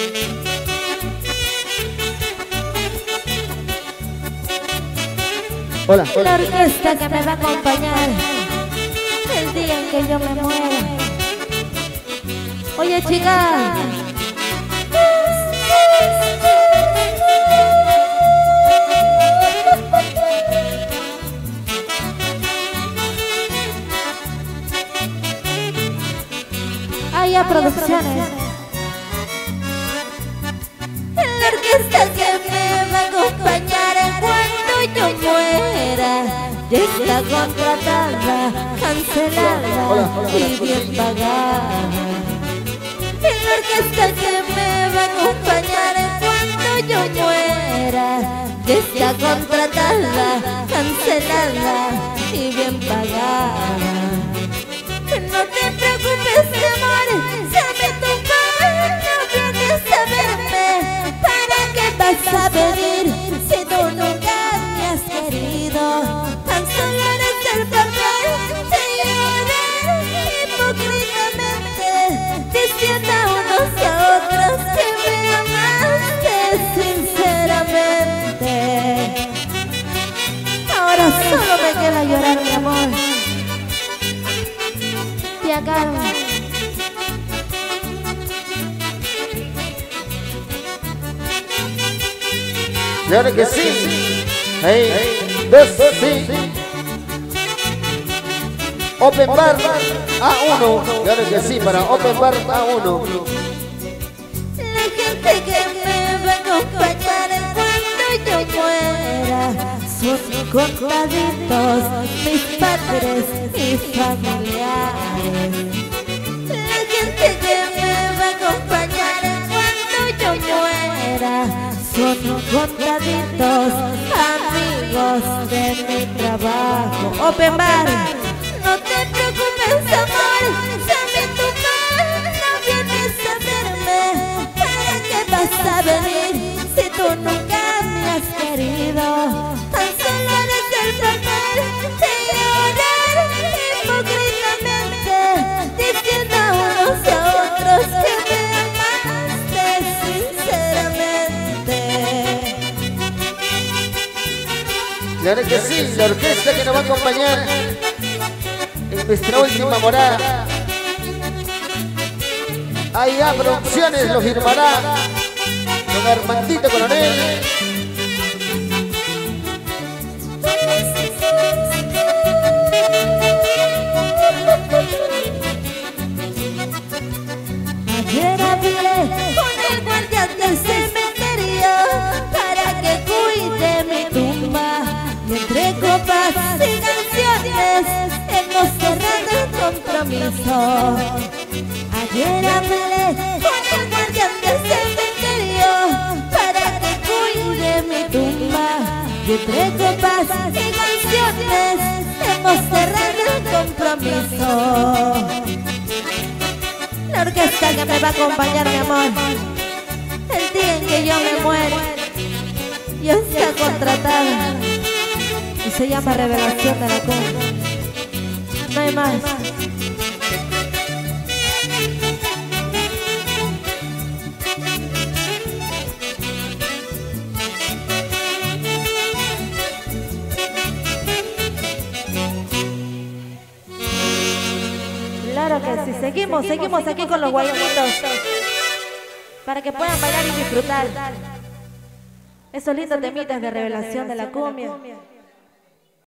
Hola. La orquesta que me va a acompañar el día en que yo me muera. Oye, chica. Hay producciones. La orquesta que me va a acompañar cuando yo muera ya está contratada, cancelada y bien pagada. La orquesta que me va a acompañar cuando yo muera ya está contratada, cancelada y bien pagada. No te preocupes, amor, sabe tu mal, no vienes a verme. ¿Para qué vas a venir si tú nunca me has querido? Tan solo eres el papel de llorar hipócritamente, diciendo a unos y a otros que me amaste sinceramente. Ahora solo me queda llorar, mi amor. Te acabo. Claro que sí. Hey, dos, sí. Open Bar A1. Claro que sí, para Open Bar A1. La gente que me va a acompañar cuando yo muera son contaditos mis padres y familiares. La gente que me va a acompañar cuando yo muera son contaditos amigos de mi trabajo. Open Bar. No te preocupes, amor, sabe tu mal, no vienes a verme. ¿Para qué vas a venir si tú nunca me has querido? Tan solo eres el papel de llorar hipócritamente, diciendo a unos y a otros que me amaste sinceramente. Claro que sí, la orquesta que nos va a acompañar en nuestra última morada. A Producciones lo firmará con Armandito Coronel. Ayer hablé con el guardián del cementerio para que cuide mi tumba, y entre copas y canciones hemos cerrado el compromiso. Ayer hablé con el guardián del cementerio para que cuide mi tumba, y entre copas y canciones hemos cerrado el compromiso. La orquesta que me va a acompañar, mi amor, el día en que yo me muera ya está contratada y se llama Revelación de la Cumbia. No hay más. Claro que sí, seguimos aquí con los guayamitos para que puedan bailar y disfrutar esos lindos temitas de Revelación de la Cumbia.